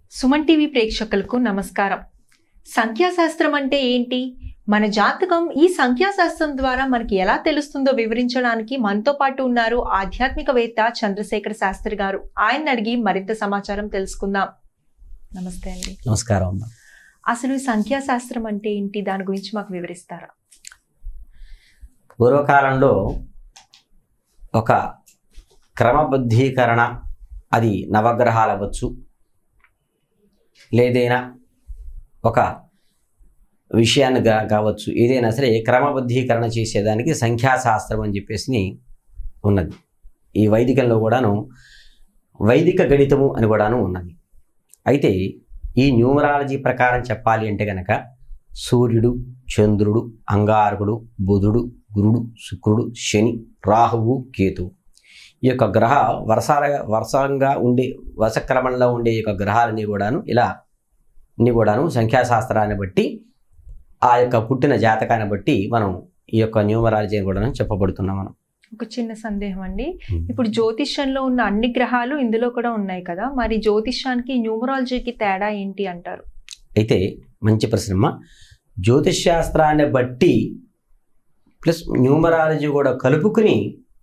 Suman TV ప్రేక్షకులకు నమస్కారం. సంఖ్యాశాస్త్రం అంటే ఏంటి, మన జాతకం ఈ సంఖ్యాశాస్త్రం ద్వారా మనకి ఎలా తెలుస్తుందో వివరించడానికి మనతో పాటు ఉన్నారు ఆధ్యాత్మికవేత్త చంద్రశేఖర్ శాస్త్రి గారు. ఆయన అడిగి మరింత సమాచారం తెలుసుకుందాం. నమస్తే అండి. నమస్కారం. అసలు ఈ సంఖ్యాశాస్త్రం అంటే ఏంటి, దాని గురించి మాకు వివరిస్తారా? పూర్వకాలంలో ఒక క్రమబద్ధీకరణ, అది నవగ్రహాలు అవ్వచ్చు, లేదైనా ఒక విషయాన్ని కావచ్చు, ఏదైనా సరే క్రమబద్ధీకరణ చేసేదానికి సంఖ్యాశాస్త్రం అని చెప్పేసి ఉన్నది. ఈ వైదికంలో కూడాను వైదిక గణితము అని కూడాను ఉన్నది. అయితే ఈ న్యూమరాలజీ ప్రకారం చెప్పాలి అంటే కనుక సూర్యుడు, చంద్రుడు, అంగారకుడు, బుధుడు, గురుడు, శుక్రుడు, శని, రాహువు, కేతువు, ఈ యొక్క గ్రహ వరుసంగా ఉండే వరుసక్రమంలో ఉండే యొక్క గ్రహాలన్నీ కూడాను సంఖ్యాశాస్త్రాన్ని బట్టి, ఆ యొక్క పుట్టిన జాతకాన్ని బట్టి మనం ఈ యొక్క న్యూమరాలజీ కూడా చెప్పబడుతున్నాం. మనం ఒక చిన్న సందేహం అండి, ఇప్పుడు జ్యోతిష్యంలో ఉన్న అన్ని గ్రహాలు ఇందులో కూడా ఉన్నాయి కదా, మరి జ్యోతిష్యానికి న్యూమరాలజీకి తేడా ఏంటి అంటారు? అయితే మంచి ప్రశ్నమ్మ. జ్యోతిష్ శాస్త్రాన్ని బట్టి ప్లస్ న్యూమరాలజీ కూడా కలుపుకుని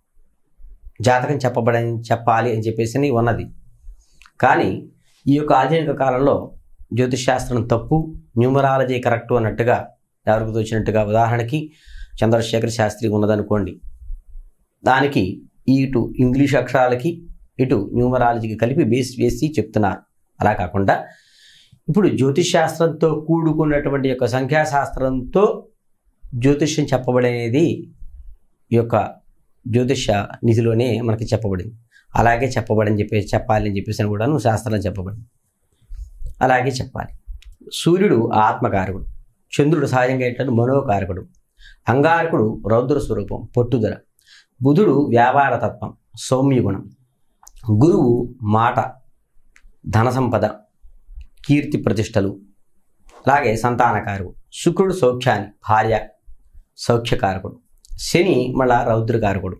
జాతకం చెప్పాలి అని చెప్పేసి ఉన్నది. కానీ ఈ యొక్క ఆధునిక కాలంలో జ్యోతిష్ శాస్త్రం తప్పు, న్యూమరాలజీ కరెక్టు అన్నట్టుగా ఎవరికి తోచినట్టుగా, ఉదాహరణకి చంద్రశేఖర్ శాస్త్రి ఉన్నదనుకోండి, దానికి ఇటు ఇంగ్లీష్ అక్షరాలకి ఇటు న్యూమరాలజీకి కలిపి బేస్ వేసి చెప్తున్నారు. అలా కాకుండా ఇప్పుడు జ్యోతిష్ శాస్త్రంతో కూడుకున్నటువంటి యొక్క సంఖ్యాశాస్త్రంతో జ్యోతిష్యం చెప్పబడేది ఈ యొక్క జ్యోతిష నిధిలోనే మనకి చెప్పబడింది. అలాగే చెప్పాలి అని చెప్పేసి కూడాను శాస్త్రంలో చెప్పబడింది. అలాగే చెప్పాలి. సూర్యుడు ఆత్మకారకుడు, చంద్రుడు సహజంగా ఏంటంటే మనోకారకుడు, అంగారకుడు రౌద్ర స్వరూపం, పట్టుదల, బుధుడు వ్యాపార తత్వం, సౌమ్య గుణం, గురువు మాట, ధన సంపద, కీర్తి ప్రతిష్టలు, అలాగే సంతానకారకుడు, శుక్రుడు సౌఖ్యాన్ని, భార్య సౌఖ్యకారకుడు, శని మళ్ళా రౌద్రకారకుడు.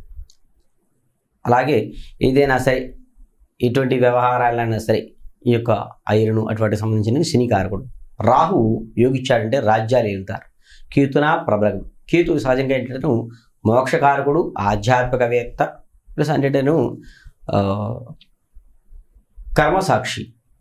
అలాగే ఏదైనా సరే ఎటువంటి వ్యవహారాలైనా సరే ఈ యొక్క ఐరను అటువంటి సంబంధించిన శని కారకుడు. రాహు యోగిచ్చాడంటే రాజ్యాలు ఏలుతారు. కేతున ప్రబలం. కేతు సహజంగా ఏంటంటే మోక్షకారకుడు, ఆధ్యాత్మికవేత్త, ప్లస్ అంటే కర్మసాక్షి.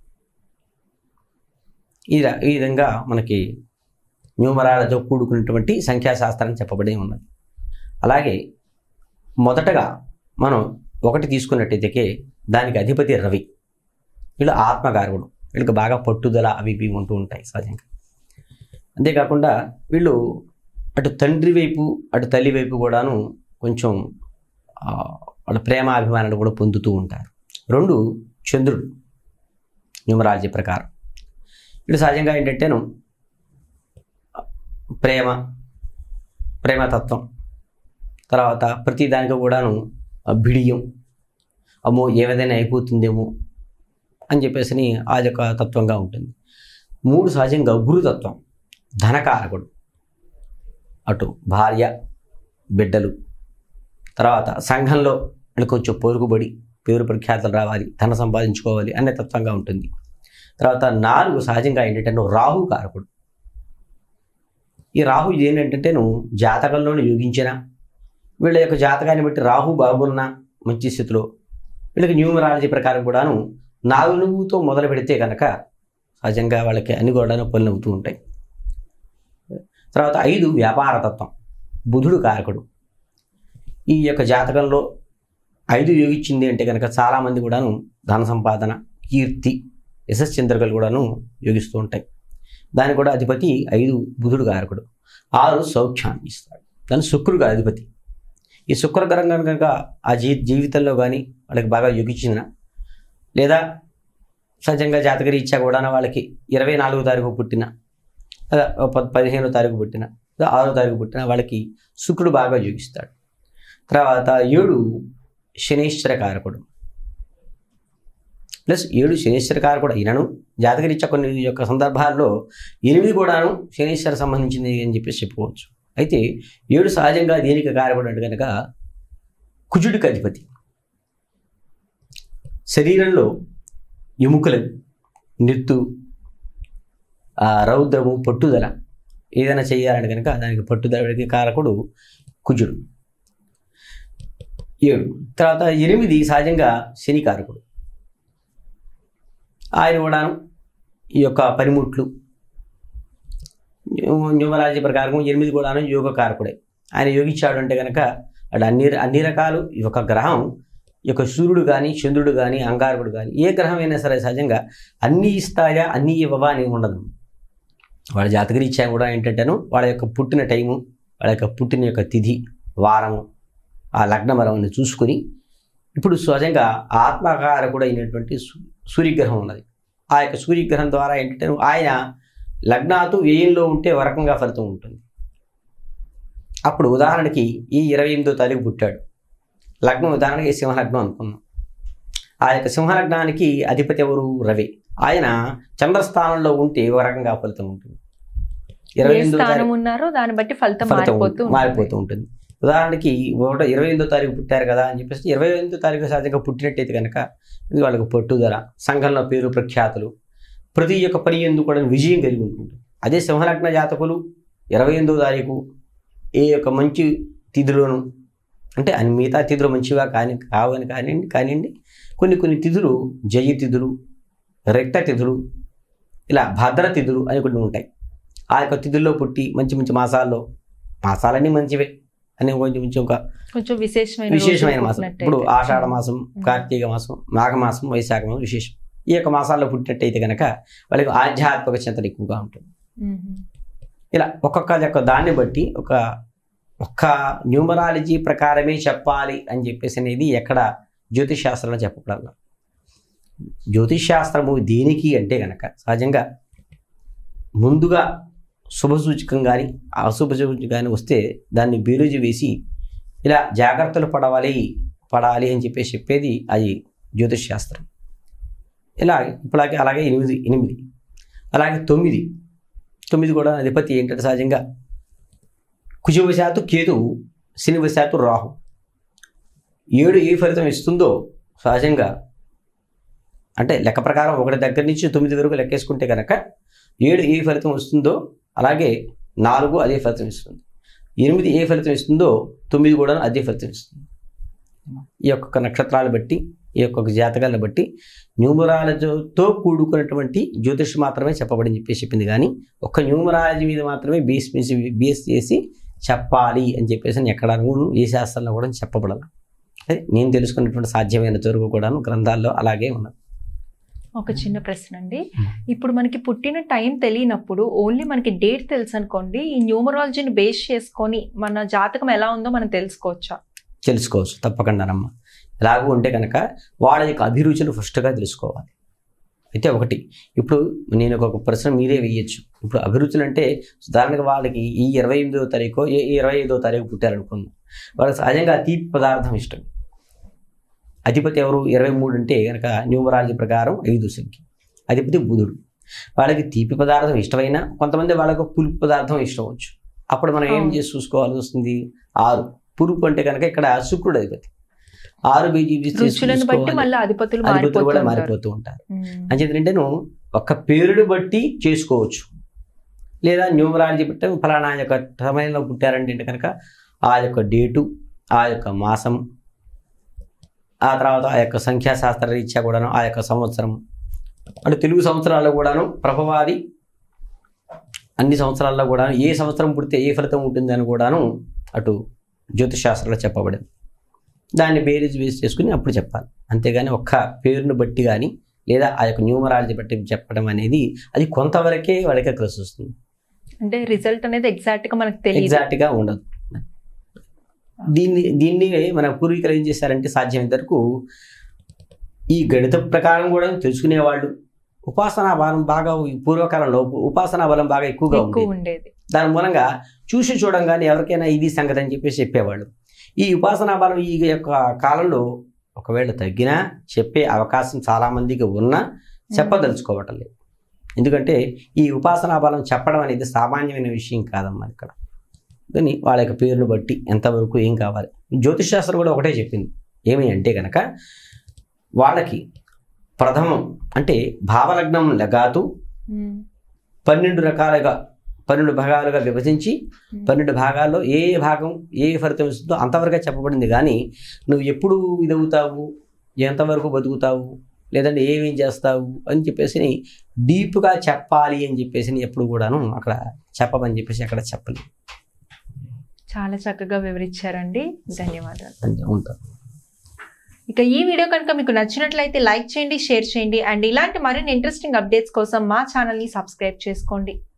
ఈ విధంగా మనకి న్యూమరాలతో కూడుకున్నటువంటి సంఖ్యాశాస్త్రం చెప్పబడి ఉన్నది. అలాగే మొదటగా మనం ఒకటి తీసుకున్నట్టయితే దానికి అధిపతి రవి. వీళ్ళు ఆత్మకారకుడు, వీళ్ళకి బాగా పట్టుదల అవి ఇవి ఉంటూ ఉంటాయి సహజంగా. అంతేకాకుండా వీళ్ళు అటు తండ్రి వైపు అటు తల్లి వైపు కూడాను కొంచెం వాళ్ళ ప్రేమ అభిమానాలు కూడా పొందుతూ ఉంటారు. రెండు చంద్రుడు న్యూమరాలజీ ప్రకారం వీళ్ళు సహజంగా ఏంటంటేను ప్రేమతత్వం, తర్వాత ప్రతి దానికి కూడాను బిడియం, అమ్మో ఏదైనా అయిపోతుందేమో అని చెప్పేసి ఆ యొక్క తత్వంగా ఉంటుంది. మూడు సహజంగా గురుతత్వం, ధనకారకుడు, అటు భార్య బిడ్డలు, తర్వాత సంఘంలో కొంచెం పొరుగుబడి పేరు ప్రఖ్యాతలు రావాలి, ధన సంపాదించుకోవాలి అనే తత్వంగా ఉంటుంది. తర్వాత నాలుగు సహజంగా ఏంటంటే రాహు కారకుడు. ఈ రాహు ఏంటంటే జాతకంలోనే యోగించిన వీళ్ళ యొక్క జాతకాన్ని బట్టి రాహు బాగున్న మంచి స్థితిలో వీళ్ళకి న్యూమరాలజీ ప్రకారం కూడాను 4తో మొదలు పెడితే కనుక సహజంగా వాళ్ళకి అన్ని కూడా పనులు అవుతూ ఉంటాయి. తర్వాత 5 వ్యాపారతత్వం, బుధుడు కారకుడు. ఈ యొక్క జాతకంలో 5 యోగించింది అంటే కనుక చాలామంది కూడాను ధన సంపాదన, కీర్తి, యశశ్చంద్రికలు కూడాను యోగిస్తూ ఉంటాయి. దానికి కూడా అధిపతి 5 బుధుడు కారకుడు. 6 సౌఖ్యాన్ని ఇస్తాడు, దాని శుక్రుడు అధిపతి. ఈ శుక్రగ్రహం కనుక ఆ జీవితంలో కానీ వాళ్ళకి బాగా యోగించిన, లేదా సహజంగా జాతకరీత్యా కూడా వాళ్ళకి 24వ తారీఖు పుట్టిన, 15వ తారీఖు పుట్టిన, 6వ తారీఖు పుట్టిన వాళ్ళకి శుక్రుడు బాగా యోగిస్తాడు. తర్వాత 7 శనీశ్వర కారకుడు, ప్లస్ 7 శనీశ్వర కారకుడు అయినను జాతకరీత్యా కొన్ని యొక్క సందర్భాల్లో 8 కూడాను శనీశ్వర సంబంధించింది అని చెప్పేసి చెప్పుకోవచ్చు. అయితే 7 సహజంగా దేనికి కారకుడు అంటే కనుక కుజుడికి అధిపతి. శరీరంలో ఎముకలు నిర్తు, రౌద్రము, పట్టుదల, ఏదైనా చేయాలని కనుక దానికి పట్టుదలకి కారకుడు కుజుడు. 7 తర్వాత 8 సహజంగా శని కారకుడు. ఆయన కూడాను ఈ యొక్క పనిముట్లు న్యూమరాలజీ ప్రకారం 8 కూడాను యోగ కారకుడే. ఆయన యోగించాడు అంటే కనుక అటు అన్ని రకాలు ఈ యొక్క గ్రహం, ఈ యొక్క సూర్యుడు కానీ, చంద్రుడు కానీ, అంగారకుడు కానీ, ఏ గ్రహం అయినా సరే సహజంగా అన్నీ ఇస్తాయా, అన్నీ ఇవ్వవా అని ఉండదు. వాళ్ళ జాతకరీత్యా కూడా ఏంటంటేను వాళ్ళ యొక్క పుట్టిన టైము, వాళ్ళ యొక్క పుట్టిన యొక్క తిథి, వారము, ఆ లగ్న బలముని చూసుకుని, ఇప్పుడు సహజంగా ఆత్మకారకుడు అయినటువంటి సూర్యగ్రహం ఉన్నది. ఆ యొక్క సూర్యగ్రహం ద్వారా ఏంటంటే ఆయన లగ్నాతు వ్యయంలో ఉంటే ఒక రకంగా ఫలితం ఉంటుంది. అప్పుడు ఉదాహరణకి ఈ 28వ తారీఖు పుట్టాడు, లగ్నం ఉదాహరణకి సింహలగ్నం అనుకున్నాం. ఆ యొక్క సింహలగ్నానికి అధిపతి ఎవరు? రవి. ఆయన చంద్రస్థానంలో ఉంటే ఒక రకంగా ఫలితం ఉంటుంది. 28వ తారీఖు ఉన్నారో దాన్ని బట్టి ఫలితం మారిపోతూ ఉంటుంది. ఉదాహరణకి 28వ తారీఖు పుట్టారు కదా అని చెప్పేసి 28వ తారీఖు సహజంగా పుట్టినట్టయితే కనుక వాళ్ళకి పట్టుదల, సంఘంలో పేరు ప్రఖ్యాతులు, ప్రతి ఒక్క పని ఎందుకు కూడా విజయం కలిగి ఉంటుంది. అదే సింహలగ్న జాతకులు 28వ తారీఖు ఏ యొక్క మంచి తిథులను, అంటే అన్ని మిగతా తిథులు మంచిగా కానివ్వండి కొన్ని తిథులు జయ తిథులు, రెక్త తిథులు, ఇలా భద్ర తిథులు అని కొన్ని ఉంటాయి. ఆ యొక్క తిథుల్లో పుట్టి మంచి మాసాలన్నీ మంచివే అని కొంచెం విశేషమైన మాసం. ఇప్పుడు ఆషాఢ మాసం, కార్తీక మాసం, మాఘమాసం, వైశాఖ మాసం విశేషం. ఈ యొక్క మాసాల్లో పుట్టినట్టయితే కనుక వాళ్ళకి ఆధ్యాత్మిక చింతన ఎక్కువగా ఉంటుంది. ఇలా ఒక్కొక్క యొక్క దాన్ని బట్టి ఒక్క న్యూమరాలజీ ప్రకారమే చెప్పాలి అని చెప్పేసి అనేది ఎక్కడ జ్యోతిష్ శాస్త్రంలో చెప్పబడాలి. జ్యోతిష్ శాస్త్రము దేనికి అంటే కనుక సహజంగా ముందుగా శుభసూచకం కానీ అశుభ సూచకం కానీ వస్తే దాన్ని బేరీజు వేసి ఇలా జాగ్రత్తలు పడాలి అని చెప్పేది అది జ్యోతిష్ శాస్త్రం. ఇలా ఇప్పటికే అలాగే 8 అలాగే 9 కూడా అధిపతి ఏంటంటే సహజంగా కుజవశాత్తు కేతువు, శనివశాత్తు రాహు. 7 ఏ ఫలితం ఇస్తుందో సహజంగా అంటే లెక్క ప్రకారం 1 దగ్గర నుంచి 9 వరకు లెక్కేసుకుంటే కనుక 7 ఏ ఫలితం వస్తుందో అలాగే 4 అదే ఫలితం ఇస్తుంది. 8 ఏ ఫలితం ఇస్తుందో 9 కూడా అదే ఫలితం ఇస్తుంది. ఈ యొక్క నక్షత్రాలు బట్టి, ఈ యొక్క జాతకాలను బట్టి న్యూమరాలజీతో కూడుకున్నటువంటి జ్యోతిష్ మాత్రమే చెప్పబడి చెప్పింది. కానీ ఒక్క న్యూమరాలజీ మీద మాత్రమే బేస్ చేసి చెప్పాలి అని చెప్పేసి ఎక్కడ ఏ శాస్త్రంలో కూడా చెప్పబడాలి. అదే నేను తెలుసుకున్నటువంటి సాధ్యమైనంత వరకు కూడాను గ్రంథాల్లో అలాగే ఉన్నది. ఒక చిన్న ప్రశ్న అండి, ఇప్పుడు మనకి పుట్టిన టైం తెలియనప్పుడు ఓన్లీ మనకి డేట్ తెలుసు అనుకోండి, ఈ న్యూమరాలజీని బేస్ చేసుకొని మన జాతకం ఎలా ఉందో మనం తెలుసుకోవచ్చు. తప్పకుండానమ్మా. ఎలాగూ ఉంటే కనుక వాళ్ళ యొక్క అభిరుచులు ఫస్ట్గా తెలుసుకోవాలి. అయితే ఒకటి, ఇప్పుడు నేను ఒక ప్రశ్న మీరే వేయచ్చు. ఇప్పుడు అభిరుచులు అంటే ఉదాహరణకు వాళ్ళకి ఈ 28వ తారీఖు 25వ తారీఖు పుట్టారనుకుందాం, వాళ్ళకి సహజంగా తీపి పదార్థం ఇష్టం. అధిపతి ఎవరు? 23 అంటే కనుక న్యూమరాలజీ ప్రకారం 5 సంఖ్య, అధిపతి బుధుడు. వాళ్ళకి తీపి పదార్థం ఇష్టమైనా కొంతమంది వాళ్ళకు పులుపు పదార్థం ఇష్టం వచ్చు. అప్పుడు మనం ఏం చేసి చూసుకోవాల్సి వస్తుంది? 6 పులుపు అంటే కనుక ఇక్కడ శుక్రుడు అధిపతి. 6 అధిపతులు కూడా మారిపోతూ ఉంటారు. అంచేతంటే నువ్వు ఒక్క పేరుని బట్టి చేసుకోవచ్చు, లేదా న్యూమరాలజీ బట్టి ఫలానా యొక్క సమయంలో పుట్టారంటే కనుక ఆ యొక్క డేటు, ఆ యొక్క మాసం, ఆ తర్వాత ఆ యొక్క సంఖ్యాశాస్త్ర రీత్యా కూడాను ఆ యొక్క సంవత్సరం, అంటే తెలుగు సంవత్సరాల్లో కూడాను ప్రభావాది అన్ని సంవత్సరాల్లో కూడాను ఏ సంవత్సరం పుడితే ఏ ఫలితం ఉంటుంది అని కూడాను అటు జ్యోతిష్ శాస్త్రంలో చెప్పబడింది. దాన్ని బేరీజ్ బేస్ చేసుకుని అప్పుడు చెప్పాలి. అంతేగాని ఒక్క పేరును బట్టి కానీ లేదా ఆ యొక్క న్యూమరాలజీ బట్టి చెప్పడం అనేది అది కొంతవరకే వాళ్ళకే కలిసి వస్తుంది. అంటే రిజల్ట్ అనేది ఎగ్జాక్ట్గా ఉండదు. దీన్ని మన పూర్వీకులు ఏం చేశారంటే సాధ్యమైనంత వరకు ఈ గణిత ప్రకారం కూడా తెలుసుకునేవాళ్ళు. ఉపాసనా బలం బాగా పూర్వకాలంలో ఉపాసనా బలం బాగా ఎక్కువగా ఉండేది. దాని మూలంగా చూసి చూడంగానే ఎవరికైనా ఇది సంగతి అని చెప్పేసి చెప్పేవాళ్ళు. ఈ ఉపాసనా బలం ఈ యొక్క కాలంలో ఒకవేళ తగ్గినా చెప్పే అవకాశం చాలామందికి ఉన్నా చెప్పదలుచుకోవటం లేదు. ఎందుకంటే ఈ ఉపాసనా బలం చెప్పడం అనేది సామాన్యమైన విషయం కాదమ్మా. ఇక్కడ కానీ వాళ్ళ యొక్క పేరును బట్టి ఎంతవరకు ఏం కావాలి. జ్యోతిష్ శాస్త్రం కూడా ఒకటే చెప్పింది, ఏమి అంటే కనుక వాళ్ళకి ప్రథమం అంటే భావలగ్నం లగాతు 12 భాగాలుగా విభజించి 12 భాగాల్లో ఏ భాగం ఏ ఫలితం ఇస్తుందో అంతవరకే చెప్పబడింది. కానీ నువ్వు ఎప్పుడు ఇదవుతావు, ఎంతవరకు బతుకుతావు, లేదంటే ఏమేం చేస్తావు అని చెప్పేసి డీప్గా చెప్పాలి అని చెప్పేసి ఎప్పుడు కూడాను అక్కడ చెప్పమని చెప్పేసి అక్కడ చెప్పలేదు. చాలా చక్కగా వివరించారండి, ధన్యవాదాలు. ఉంటాను. ఇక ఈ వీడియో కనుక మీకు నచ్చినట్లయితే లైక్ చేయండి, షేర్ చేయండి అండ్ ఇలాంటి మరిన్ని ఇంట్రెస్టింగ్ అప్డేట్స్ కోసం మా ఛానల్ని సబ్స్క్రైబ్ చేసుకోండి.